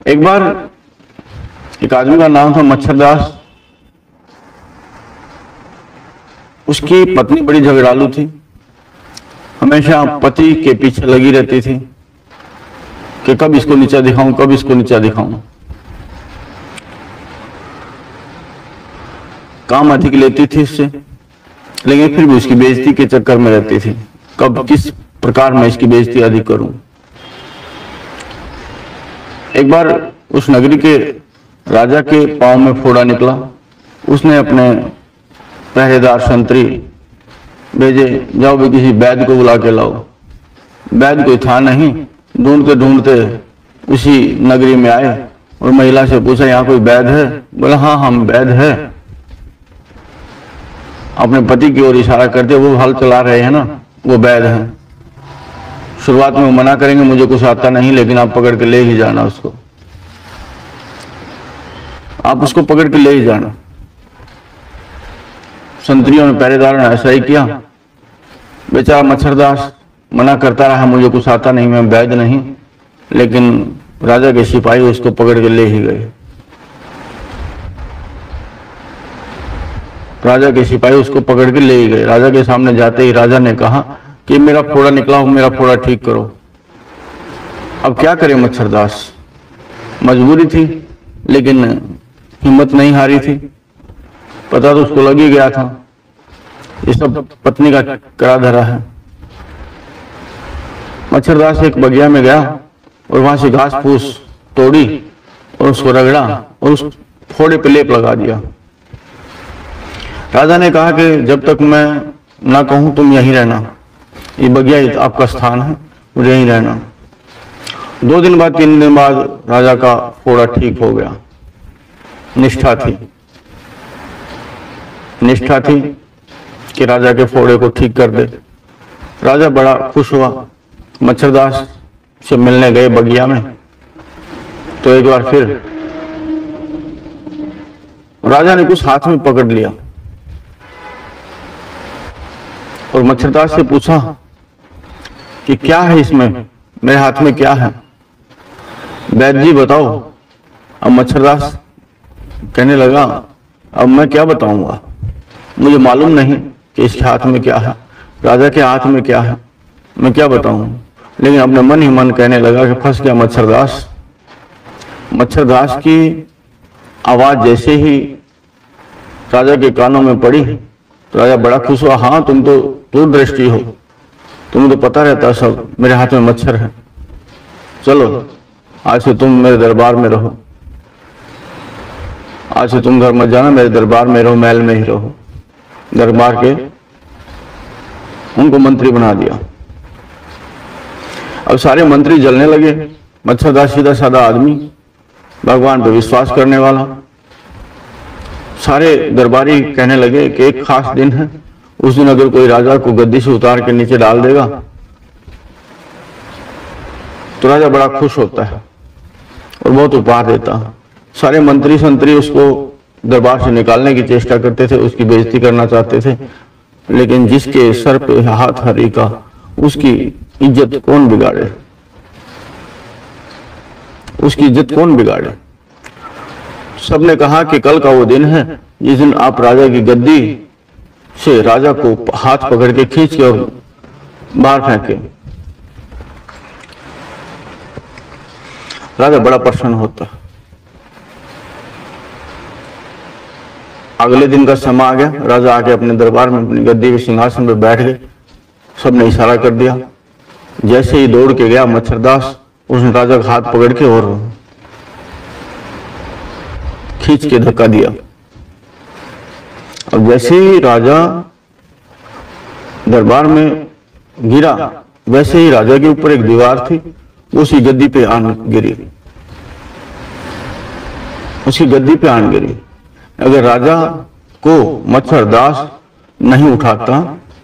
एक बार एक आदमी का नाम था मच्छरदास। उसकी पत्नी बड़ी झगड़ालू थी, हमेशा पति के पीछे लगी रहती थी कि कब इसको नीचा दिखाऊं, कब इसको नीचा दिखाऊं। काम अधिक लेती थी इससे, लेकिन फिर भी उसकी बेइज्जती के चक्कर में रहती थी, कब किस प्रकार मैं इसकी बेइज्जती अधिक करूं। एक बार उस नगरी के राजा के पांव में फोड़ा निकला। उसने अपने पहरेदार संतरी भेजे, जाओ भी किसी वैद्य को बुला के लाओ। वैद्य कोई था नहीं। ढूंढते ढूंढते उसी नगरी में आए और महिला से पूछा, यहाँ कोई वैद्य है? बोला, हाँ हम वैद्य है। अपने पति की ओर इशारा करते, वो हल चला रहे हैं ना, वो वैद्य हैं। शुरुआत में वो मना करेंगे, मुझे कुछ आता नहीं, लेकिन आप पकड़ के ले ही जाना उसको, आप उसको पकड़ के ले ही जाना। संतरियों ने, पहरेदारों ने ऐसा ही किया। बेचारा मच्छरदास मना करता रहा, मुझे कुछ आता नहीं, मैं वैद्य नहीं, लेकिन राजा के सिपाही उसको पकड़ के ले ही गए। राजा के सिपाही उसको पकड़ के ले ही गए। राजा के सामने जाते ही राजा ने कहा कि मेरा फोड़ा निकला हो, मेरा फोड़ा ठीक करो। अब क्या करे मच्छरदास, मजबूरी थी, लेकिन हिम्मत नहीं हारी थी। पता तो उसको लग ही गया था ये सब पत्नी का कड़ा धरा है। मच्छरदास एक बगिया में गया और वहां से घास फूस तोड़ी और उसको रगड़ा और उस फोड़े पे लेप लगा दिया। राजा ने कहा कि जब तक मैं ना कहूं तुम यहीं रहना, ये बगिया आपका स्थान है, मुझे यहीं रहना। 2 दिन बाद 3 दिन बाद राजा का फोड़ा ठीक हो गया। निष्ठा थी, निष्ठा थी कि राजा के फोड़े को ठीक कर दे। राजा बड़ा खुश हुआ। मच्छरदास से मिलने गए बगिया में, तो एक बार फिर राजा ने कुछ हाथ में पकड़ लिया और मच्छरदास से पूछा कि क्या है इसमें, मेरे हाथ में क्या है? वैद्य जी बताओ। अब मच्छरदास कहने लगा, अब मैं क्या बताऊंगा, मुझे मालूम नहीं कि इसके हाथ में क्या है, राजा के हाथ में क्या है, मैं क्या बताऊं। लेकिन अपने मन ही मन कहने लगा कि फंस गया मच्छरदास। मच्छरदास की आवाज जैसे ही राजा के कानों में पड़ी तो राजा बड़ा खुश हुआ। हाँ तुम तो दूरदृष्टि हो, तुम्हें तो पता रहता सब, मेरे हाथ में मच्छर है। चलो आज से तुम मेरे दरबार में रहो, आज से तुम घर मत जाना, मेरे दरबार में रहो, महल में ही रहो। दरबार के उनको मंत्री बना दिया। अब सारे मंत्री जलने लगे। मच्छरदास सीधा साधा आदमी, भगवान पर विश्वास करने वाला। सारे दरबारी कहने लगे कि एक खास दिन है, उस दिन अगर कोई राजा को गद्दी से उतार के नीचे डाल देगा तो राजा बड़ा खुश होता है और बहुत उपहार देता है। सारे मंत्री संतरी उसको दरबार से निकालने की चेष्टा करते थे, उसकी बेइज्जती करना चाहते थे, लेकिन जिसके सर पे हाथ हरी का उसकी इज्जत कौन बिगाड़े, उसकी इज्जत कौन बिगाड़े। सबने कहा कि कल का वो दिन है जिस दिन आप राजा की गद्दी से राजा को हाथ पकड़ के खींच के और बाहर फेंके। राजा बड़ा प्रसन्न होता। अगले दिन का समय आ गया, राजा आके अपने दरबार में अपनी गद्दी के सिंहासन पर बैठ गए। सबने इशारा कर दिया। जैसे ही दौड़ के गया मच्छरदास, उसने राजा का हाथ पकड़ के और खींच के धक्का दिया। अब जैसे ही राजा दरबार में गिरा, वैसे ही राजा के ऊपर एक दीवार थी, उसी गद्दी पे आन गिरी, उसकी गद्दी पे आन गिरी। अगर राजा को मच्छरदास नहीं उठाता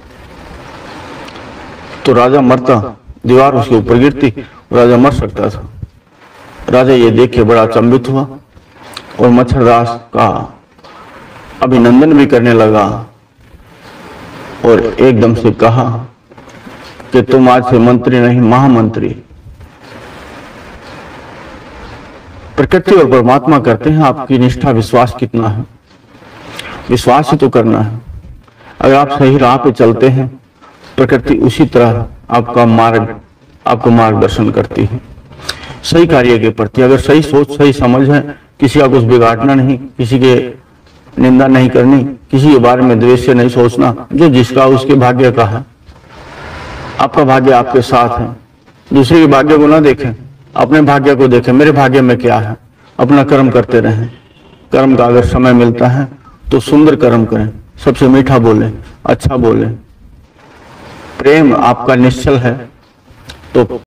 तो राजा मरता, दीवार उसके ऊपर गिरती, राजा मर सकता था। राजा ये देख के बड़ा अचंभित हुआ और मच्छरदास का अभिनंदन भी करने लगा और एकदम से कहा कि तुम आज से मंत्री नहीं, महामंत्री, प्रकृति और परमात्मा करते हैं, आपकी निष्ठा विश्वास कितना है। विश्वास ही तो करना है। अगर आप सही राह पे चलते हैं, प्रकृति उसी तरह आपको मार्गदर्शन करती है सही कार्य के प्रति। अगर सही सोच सही समझ है, किसी का कुछ बिगाड़ना नहीं, किसी के निंदा नहीं करनी, किसी के बारे में द्वेष से नहीं सोचना, जो जिसका उसके भाग्य का है। आपका भाग्य आपके साथ है। दूसरे के भाग्य को ना देखें, अपने भाग्य को देखें, मेरे भाग्य में क्या है। अपना कर्म करते रहें। कर्म का अगर समय मिलता है तो सुंदर कर्म करें, सबसे मीठा बोलें, अच्छा बोलें। प्रेम आपका निश्चल है तो